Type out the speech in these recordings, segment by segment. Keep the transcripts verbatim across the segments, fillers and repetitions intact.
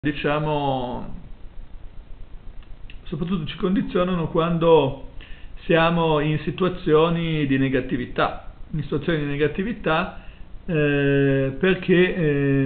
diciamo, soprattutto ci condizionano quando siamo in situazioni di negatività, in situazioni di negatività eh, perché eh,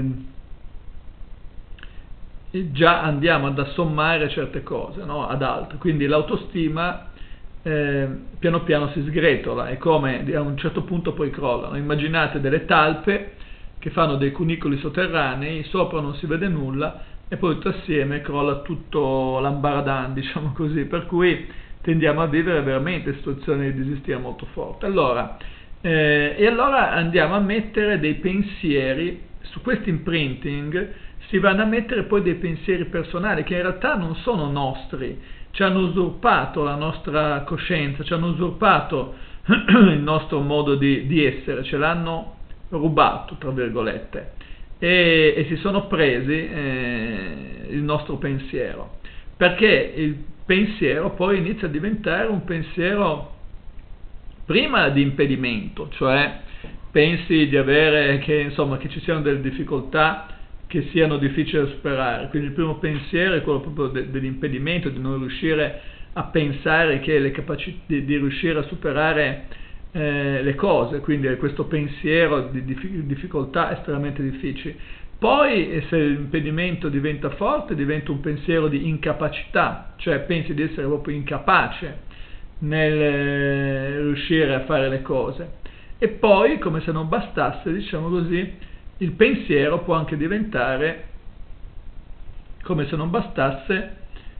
già andiamo ad assommare certe cose, no? Ad altre, quindi l'autostima eh, piano piano si sgretola e come a un certo punto poi crollano. Immaginate delle talpe che fanno dei cunicoli sotterranei, sopra non si vede nulla e poi tutto assieme crolla tutto l'ambaradan, diciamo così, per cui tendiamo a vivere veramente situazioni di disistia molto forti. Allora, eh, e allora andiamo a mettere dei pensieri, su questo imprinting si vanno a mettere poi dei pensieri personali che in realtà non sono nostri, ci hanno usurpato la nostra coscienza, ci hanno usurpato il nostro modo di, di essere, ce l'hanno rubato, tra virgolette. E, e si sono presi eh, il nostro pensiero, perché il pensiero poi inizia a diventare un pensiero prima di impedimento, cioè pensi di avere che, insomma, che ci siano delle difficoltà che siano difficili da superare, quindi il primo pensiero è quello proprio de, dell'impedimento, di non riuscire a pensare che le capacità di, di riuscire a superare Eh, le cose, quindi è questo pensiero di difficoltà estremamente difficili. Poi se l'impedimento diventa forte diventa un pensiero di incapacità, cioè pensi di essere proprio incapace nel eh, riuscire a fare le cose. E poi, come se non bastasse, diciamo così, il pensiero può anche diventare, come se non bastasse,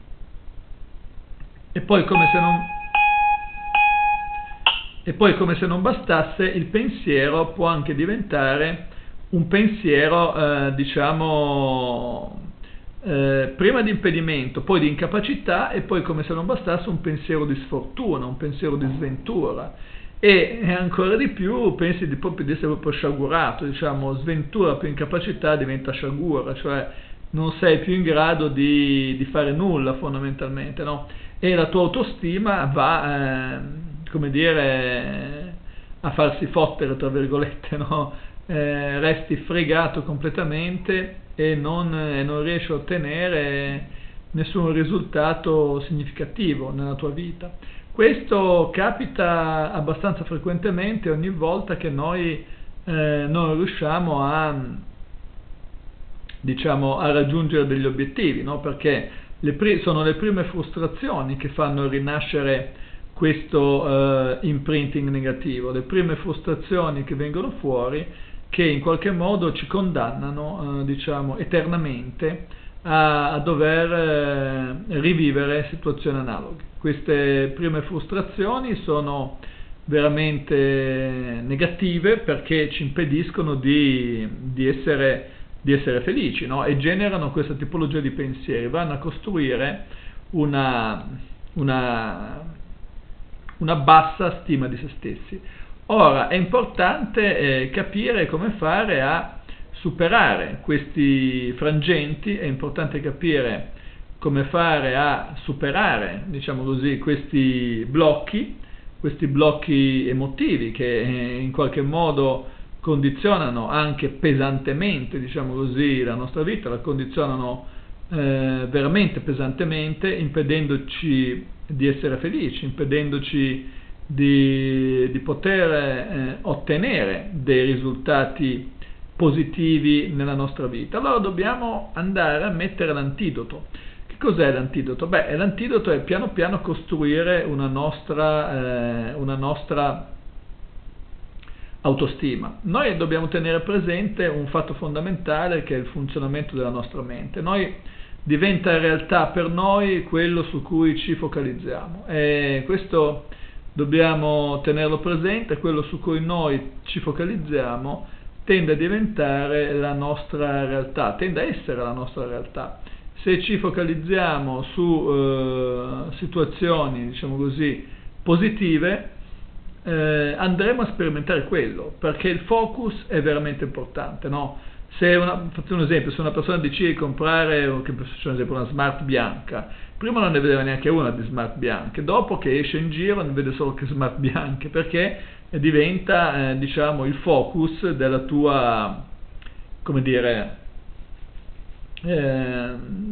e poi come se non E poi, come se non bastasse, il pensiero può anche diventare un pensiero, eh, diciamo, eh, prima di impedimento, poi di incapacità e poi, come se non bastasse, un pensiero di sfortuna, un pensiero di sventura. E, e ancora di più pensi di, proprio, di essere proprio sciagurato, diciamo, sventura più incapacità diventa sciagura, cioè non sei più in grado di, di fare nulla fondamentalmente, no? E la tua autostima va... Eh, come dire, a farsi fottere, tra virgolette, no? Eh, resti fregato completamente e non, e non riesci a ottenere nessun risultato significativo nella tua vita. Questo capita abbastanza frequentemente ogni volta che noi eh, non riusciamo a, diciamo, a raggiungere degli obiettivi, no? Perché le pri- sono le prime frustrazioni che fanno rinascere questo uh, imprinting negativo, le prime frustrazioni che vengono fuori che in qualche modo ci condannano uh, diciamo eternamente a, a dover uh, rivivere situazioni analoghe. Queste prime frustrazioni sono veramente negative perché ci impediscono di, di, essere, di essere felici, no? E generano questa tipologia di pensieri, vanno a costruire una, una una bassa stima di se stessi. Ora è importante eh, capire come fare a superare questi frangenti, è importante capire come fare a superare, diciamo così, questi blocchi, questi blocchi emotivi che eh, in qualche modo condizionano anche pesantemente, diciamo così, la nostra vita, la condizionano eh, veramente pesantemente, impedendoci di essere felici, impedendoci di, di poter eh, ottenere dei risultati positivi nella nostra vita. Allora dobbiamo andare a mettere l'antidoto. Che cos'è l'antidoto? Beh, l'antidoto è piano piano costruire una nostra, eh, una nostra autostima. Noi dobbiamo tenere presente un fatto fondamentale che è il funzionamento della nostra mente. Noi diventa realtà per noi quello su cui ci focalizziamo e questo dobbiamo tenerlo presente, quello su cui noi ci focalizziamo tende a diventare la nostra realtà, tende a essere la nostra realtà. Se ci focalizziamo su eh, situazioni, diciamo così, positive, eh, andremo a sperimentare quello, perché il focus è veramente importante, no? Se una, faccio un esempio, se una persona decide di comprare che faccio un esempio, una smart bianca, prima non ne vedeva neanche una di smart bianche, dopo che esce in giro ne vede solo che smart bianche, perché diventa eh, diciamo il focus della tua, come dire, eh,